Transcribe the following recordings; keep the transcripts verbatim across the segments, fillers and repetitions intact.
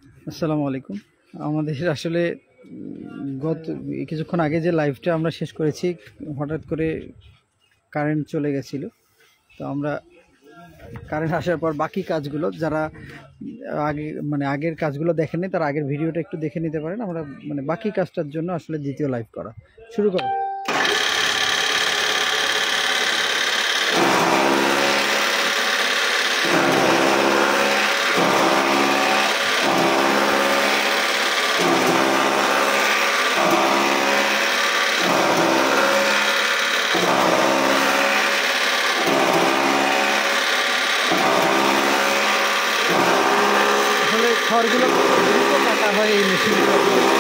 আসসালামু আলাইকুম। আমাদের আসলে গত কিছুক্ষণ আগে যে লাইভটা আমরা শেষ করেছি, হঠাৎ করে কারেন্ট চলে গেছিলো। তো আমরা কারেন্ট আসার পর বাকি কাজগুলো যারা আগে মানে আগের কাজগুলো দেখেননি তারা আগের ভিডিওটা একটু দেখে নিতে পারেন। আমরা মানে বাকি কাজটার জন্য আসলে দ্বিতীয় লাইভ করা শুরু করো। খড়গুলো দ্রুত কাটা হয় এই মেশিনগুলো।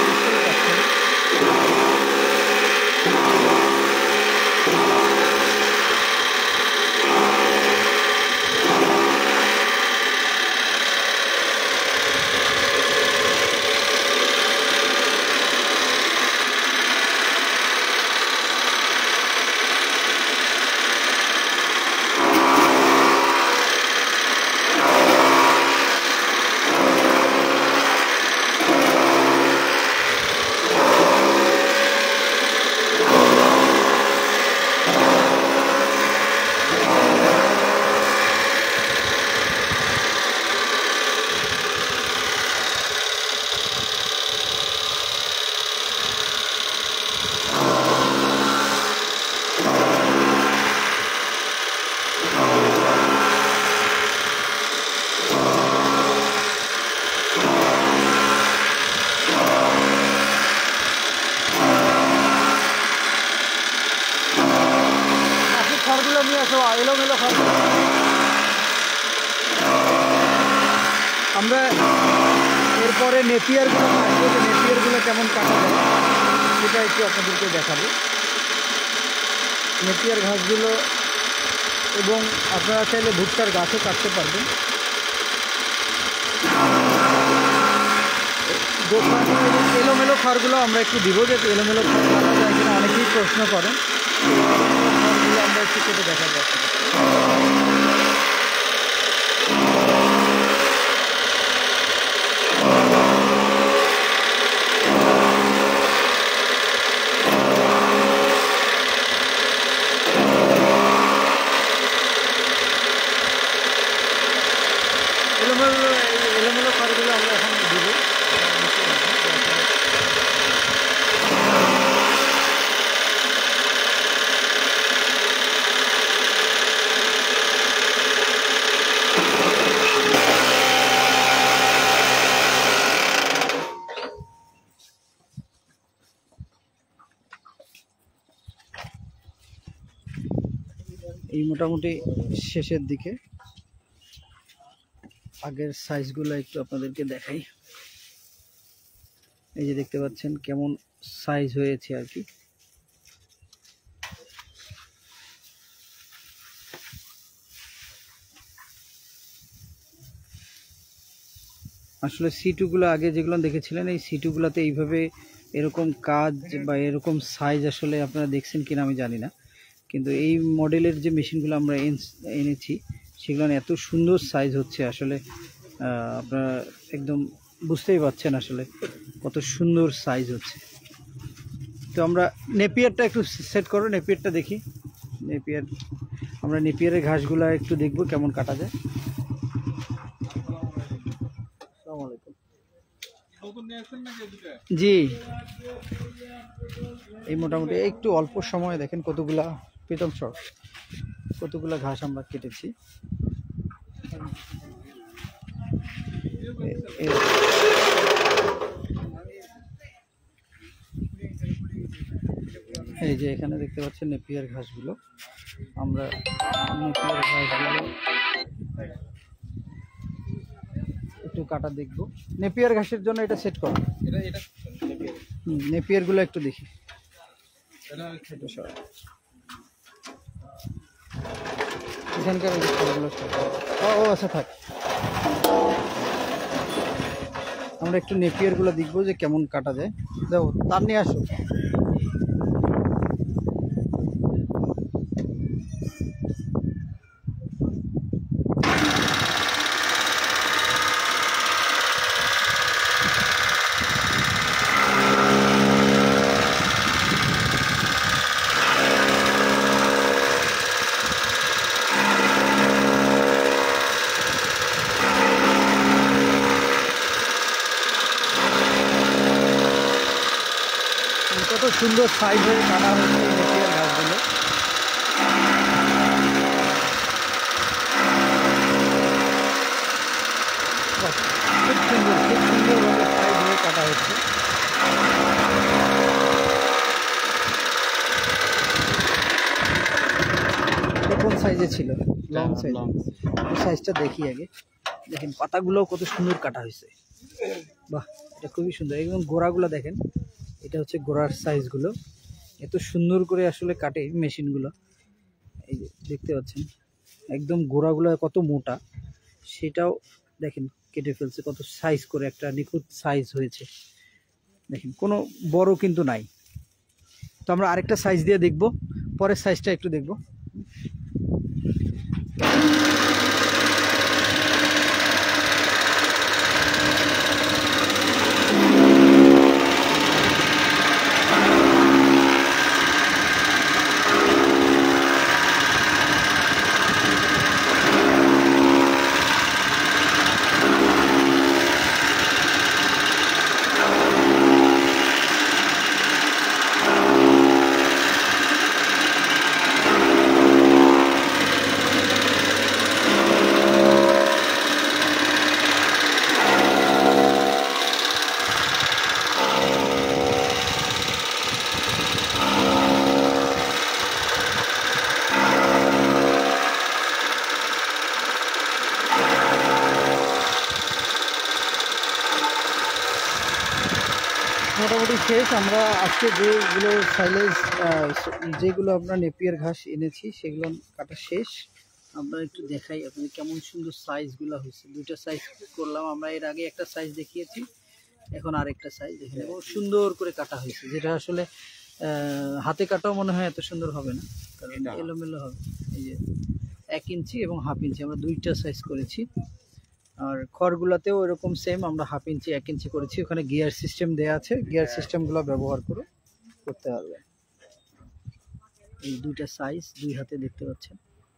খড়গুলো নিয়ে আসো, এলোমেলো খড়গুলো। আমরা এরপরে নেপিয়ারগুলো থাকবো, যে নেপিয়ারগুলো কেমন কাটা যায় সেটা একটু আপনাদেরকে দেখাবো। নেপিয়ার ঘাসগুলো এবং আপনারা চাইলে ভুট্টার গাছও কাটতে পারবেন। দোকানে এবং এলোমেলো খড়গুলো আমরা একটু দিব, যে এলোমেলো খড় কাটা যায় কিনা অনেকেই প্রশ্ন করেন। খড়গুলো আমরা একটু কেটে দেখা যাচ্ছে। এলোমেলো এলোমেলো খড়গুলো আমরা এখন দিব। এই মোটামুটি শেষের দিকে। আগের সাইজগুলো একটু আপনাদেরকে দেখাই। এই যে দেখতে পাচ্ছেন কেমন সাইজ হয়েছে আর কি। আসলে সিটুগুলো আগে যেগুলো দেখেছিলেন, এই সিটুগুলোতে এইভাবে এরকম কাজ বা এরকম সাইজ আসলে আপনারা দেখছেন কিনা আমি জানি না, কিন্তু এই মডেলের যে মেশিনগুলো আমরা এনেছি সেগুলো এত সুন্দর সাইজ হচ্ছে আসলে আপনারা একদম বুঝতেই পারছেন আসলে কত সুন্দর সাইজ হচ্ছে। তো আমরা নেপিয়ারটা একটু সেট করো, নেপিয়ারটা দেখি। নেপিয়ার আমরা নেপিয়ারের ঘাসগুলো একটু দেখবো কেমন কাটা যায়। আসসালামু আলাইকুম। জি, এই মোটামুটি একটু অল্প সময়ে দেখেন কতগুলা প্রীতম সর কতগুলা ঘাস আমরা কেটেছি। এই যে এখানে দেখতে পাচ্ছেন নেপিয়ার ঘাসগুলো। আমরা নেপিয়ার ঘাসগুলো একটু কাটা দেখবো। নেপিয়ার ঘাসের জন্য এটা সেট করো। নেপিয়ার গুলো একটু দেখি। এখানকার ও আচ্ছা থাক, আমরা একটু নেপিয়ার গুলো দেখবো যে কেমন কাটা যায়। যাও তার নিয়ে আসো। সুন্দর সাইজ হয়ে কাটা হয়েছে এই নেপিয়ার ঘাসগুলো। খুব সুন্দর খুব সুন্দরভাবে সাইজ হয়ে কাটা হচ্ছে। কোন সাইজে ছিল? Long size. সাইজটা দেখি আগে। দেখেন পাতাগুলোও কত সুন্দর কাটা হয়েছে। বাহ, এটা খুবই সুন্দর। একদম গোড়াগুলো দেখেন, এটা হচ্ছে গোড়ার সাইজগুলো। এত সুন্দর করে আসলে কাটে মেশিনগুলো। এই যে দেখতে পাচ্ছেন একদম গোড়াগুলো কত মোটা, সেটাও দেখেন কেটে ফেলছে কত সাইজ করে, একটা নিখুঁত সাইজ হয়েছে। দেখেন কোনো বড় কিন্তু নাই। তো আমরা আরেকটা সাইজ দিয়ে দেখব, পরের সাইজটা একটু দেখব। মোটামুটি শেষ। আমরা আজকে যেগুলো সাইলেজ যেগুলো আপনার নেপিয়ার ঘাস এনেছি সেগুলো কাটা শেষ। আমরা একটু দেখাই আপনাদের কেমন সুন্দর সাইজগুলো হয়েছে। দুইটা সাইজ করলাম আমরা, এর আগে একটা সাইজ দেখিয়েছি, এখন আরেকটা সাইজ দেখেন। এবং সুন্দর করে কাটা হয়েছে, যেটা আসলে হাতে কাটাও মনে হয় এত সুন্দর হবে না, কারণ এলোমেলো হবে। এই যে এক ইঞ্চি এবং হাফ ইঞ্চি আমরা দুইটা সাইজ করেছি। আর খড়গুলোতেও এরকম সেম, আমরা হাফ ইঞ্চি এক ইঞ্চি করেছি। ওখানে গিয়ার সিস্টেম দেওয়া আছে, গিয়ার সিস্টেমগুলো ব্যবহার করে করতে পারবে। এই দুইটা সাইজ দুই হাতে দেখতে পাচ্ছেন।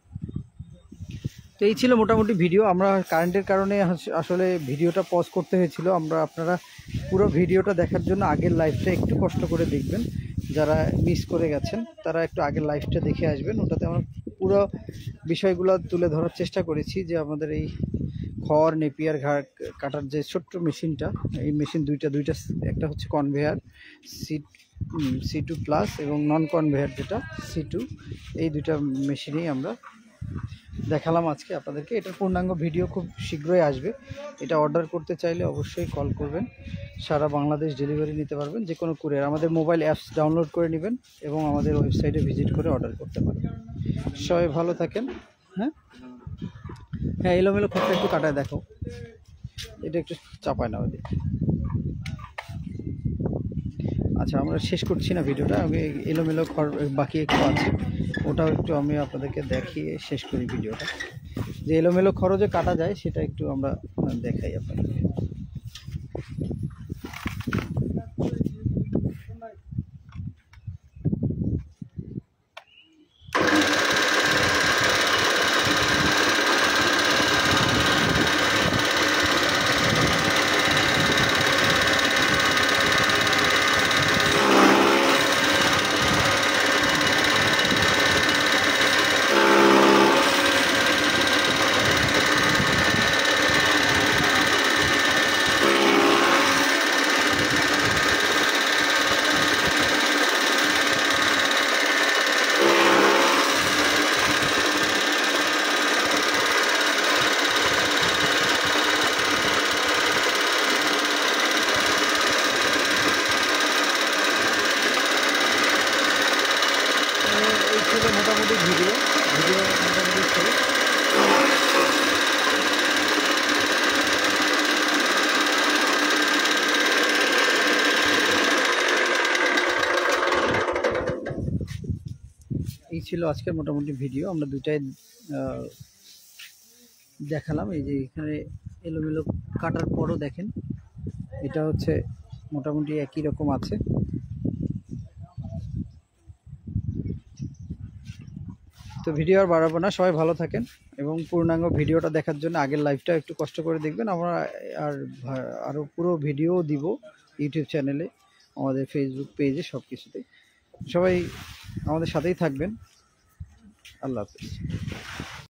তো এই ছিল মোটামুটি ভিডিও। আমরা কারেন্টের কারণে আসলে ভিডিওটা পজ করতে হয়েছিল। আমরা আপনারা পুরো ভিডিওটা দেখার জন্য আগের লাইভটা একটু কষ্ট করে দেখবেন। যারা মিস করে গেছেন তারা একটু আগের লাইভটা দেখে আসবেন। ওটাতে আমরা পুরো বিষয়গুলো তুলে ধরার চেষ্টা করেছি, যে আমাদের এই খড় নেপিয়ার ঘাট কাটার যে ছোট্ট মেশিনটা, এই মেশিন দুইটা দুইটা একটা হচ্ছে conveyor C C two plus এবং নন কনভেয়ার যেটা সি টু, এই দুইটা মেশিনেই আমরা দেখালাম আজকে আপনাদেরকে। এটার পূর্ণাঙ্গ ভিডিও খুব শীঘ্রই আসবে। এটা অর্ডার করতে চাইলে অবশ্যই কল করবেন। সারা বাংলাদেশ ডেলিভারি নিতে পারবেন, যে কোনো কুরিয়ার। আমাদের মোবাইল অ্যাপস ডাউনলোড করে নেবেন এবং আমাদের ওয়েবসাইটে ভিজিট করে অর্ডার করতে পারবেন। সবাই ভালো থাকেন। হ্যাঁ হ্যাঁ এলোমেলো খড়টা একটু কাটায় দেখো, এটা একটু চাপায় না ওদের। আচ্ছা আমরা শেষ করছি না ভিডিওটা, আমি এলোমেলো খড় বাকি একটু আছে, ওটাও একটু আমি আপনাদেরকে দেখিয়ে শেষ করি ভিডিওটা। যে এলোমেলো খড় যে কাটা যায় সেটা একটু আমরা দেখাই আপনাদেরকে। মোটামুটি ভিডিও ভিডিও মোটামুটি শেষ। এই ছিল আজকের মোটামুটি ভিডিও। আমরা দুটাই দেখালাম। এই যে এখানে এলোমেলো কাটার পরও দেখেন এটা হচ্ছে মোটামুটি একই রকম আছে। তো ভিডিও আর বাড়াবো না, সবাই ভালো থাকেন এবং পূর্ণাঙ্গ ভিডিওটা দেখার জন্য আগের লাইভটা একটু কষ্ট করে দেখবেন। আমরা আর আরও পুরো ভিডিও দিব ইউটিউব চ্যানেলে, আমাদের ফেসবুক পেজে, সব কিছুতে। সবাই আমাদের সাথেই থাকবেন। আল্লাহ হাফেজ।